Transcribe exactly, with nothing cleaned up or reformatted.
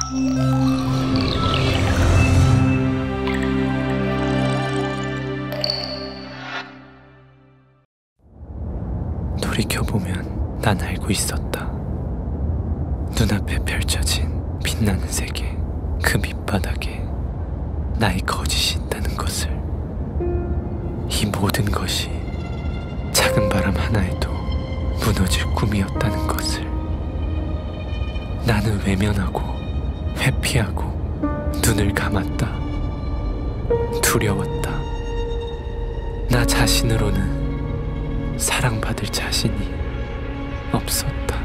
돌이켜보면 난 알고 있었다. 눈앞에 펼쳐진 빛나는 세계, 그 밑바닥에 나의 거짓이 있다는 것을. 이 모든 것이 작은 바람 하나에도 무너질 꿈이었다는 것을. 나는 외면하고 회피하고 눈을 감았다. 두려웠다. 나 자신으로는 사랑받을 자신이 없었다.